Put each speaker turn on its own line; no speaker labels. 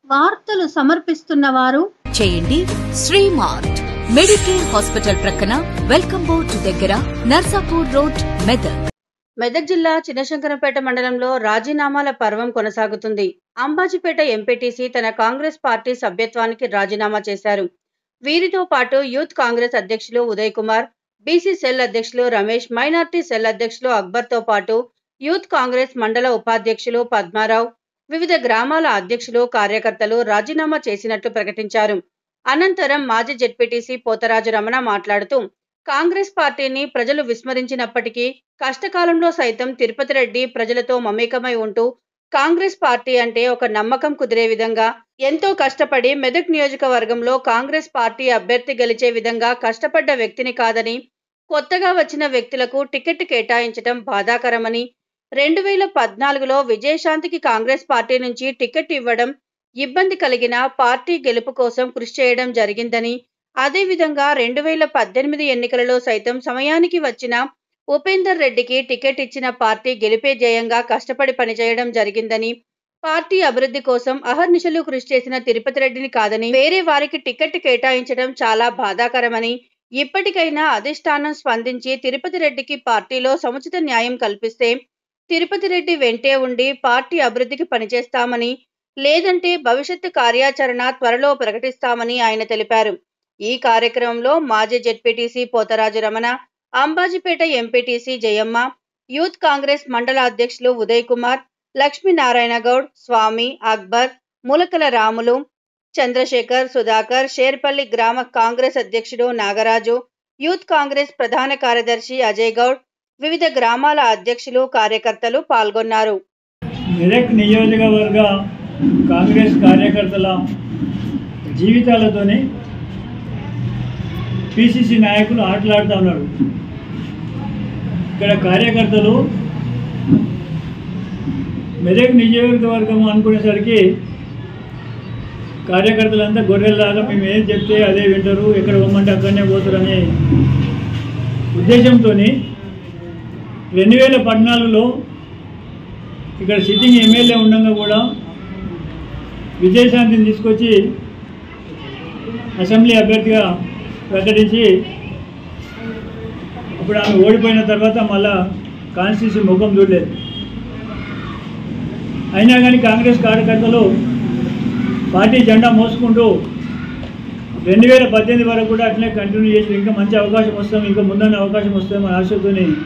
వార్తలు సమర్పిస్తున్నవారు
చేయండి శ్రీమార్ట్ మెడికేర్ హాస్పిటల్ ప్రక్కన వెల్కమ్ బోర్డ్ దగ్గర నర్సాపూర్ రోడ్ మెదక్.
మెదక్ జిల్లా చిన్నశంకరంపేట మండలంలో రాజీనామాల పర్వం కొనసాగుతుంది. అంబాజీపేట ఎంపీటీసీ తన కాంగ్రెస్ పార్టీ సభ్యత్వానికి రాజీనామా చేశారు. వీరితో పాటు యూత్ కాంగ్రెస్ అధ్యక్షులు ఉదయ్ కుమార్, బీసీ సెల్ అధ్యక్షులు రమేష్, మైనార్టీ సెల్ అధ్యక్షులు అక్బర్తో పాటు యూత్ కాంగ్రెస్ మండల ఉపాధ్యక్షులు పద్మారావు, వివిధ గ్రామాల అధ్యక్షులు, కార్యకర్తలు రాజీనామా చేసినట్లు ప్రకటించారు. అనంతరం మాజీ జెడ్పీటీసీ పోతరాజు రమణ మాట్లాడుతూ, కాంగ్రెస్ పార్టీని ప్రజలు విస్మరించినప్పటికీ కష్టకాలంలో సైతం తిరుపతి రెడ్డి ప్రజలతో మమేకమై ఉంటూ కాంగ్రెస్ పార్టీ అంటే ఒక నమ్మకం కుదిరే విధంగా ఎంతో కష్టపడి మెదక్ నియోజకవర్గంలో కాంగ్రెస్ పార్టీ అభ్యర్థి గెలిచే విధంగా కష్టపడ్డ వ్యక్తిని కాదని, కొత్తగా వచ్చిన వ్యక్తులకు టికెట్ కేటాయించడం బాధాకరమని, 2014లో విజయశాంతికి కాంగ్రెస్ పార్టీ నుంచి టికెట్ ఇవ్వడం ఇబ్బంది కలిగిన పార్టీ గెలుపు కోసం కృషి చేయడం జరిగిందని, అదేవిధంగా 2018 ఎన్నికలలో సైతం సమయానికి వచ్చిన ఉపేందర్ రెడ్డికి టికెట్ ఇచ్చిన పార్టీ గెలిపే ధ్యేయంగా కష్టపడి పనిచేయడం జరిగిందని, పార్టీ అభివృద్ధి కోసం అహర్నిశలు కృషి చేసిన తిరుపతి రెడ్డిని కాదని వేరే వారికి టికెట్ కేటాయించడం చాలా బాధాకరమని, ఇప్పటికైనా అధిష్టానం స్పందించి తిరుపతి రెడ్డికి పార్టీలో సముచిత న్యాయం కల్పిస్తే తిరుపతి రెడ్డి వెంటే ఉండి పార్టీ అభివృద్ధికి పనిచేస్తామని, లేదంటే భవిష్యత్తు కార్యాచరణ త్వరలో ప్రకటిస్తామని ఆయన తెలిపారు. ఈ కార్యక్రమంలో మాజీ ZPTC Potharaju Ramana, Ambajipeta MPTC Jayamma, youth Congress mandal అధ్యక్షులు ఉదయ్ కుమార్, లక్ష్మీనారాయణ గౌడ్, స్వామి, అక్బర్, ములకల రాములు, చంద్రశేఖర్, సుధాకర్, షేర్పల్లి గ్రామ కాంగ్రెస్ అధ్యక్షుడు నాగరాజు, యూత్ కాంగ్రెస్ ప్రధాన కార్యదర్శి అజయ్ గౌడ్, వివిధ గ్రామాల అధ్యక్షులు, కార్యకర్తలు పాల్గొన్నారు.
మెదక్ నియోజకవర్గ కాంగ్రెస్ కార్యకర్తల జీవితాలతోనే పిసిసి నాయకులు ఆటలాడుతూ ఉన్నారు. ఇక్కడ కార్యకర్తలు మెదక్ నియోజకవర్గం అనుకునేసరికి కార్యకర్తలంతా గొర్రెల్లాగా మేము ఏం చెప్తే అదే వింటారు, ఎక్కడ పోమంటే అక్కడనే పోతారనే ఉద్దేశంతో 2014లో ఇక్కడ సిట్టింగ్ ఎమ్మెల్యే ఉండగా కూడా విజయశాంతిని తీసుకొచ్చి అసెంబ్లీ అభ్యర్థిగా ప్రకటించి అప్పుడు ఆమె ఓడిపోయిన తర్వాత మళ్ళా కాన్స్టిట్యూన్సీ ముఖం చూడలేదు. అయినా కానీ కాంగ్రెస్ కార్యకర్తలు పార్టీ జెండా మోసుకుంటూ 2018 వరకు కూడా అట్లే కంటిన్యూ చేసి ఇంకా మంచి అవకాశం వస్తాం, ఇంకా ముందన్న అవకాశం వస్తామని ఆశతోని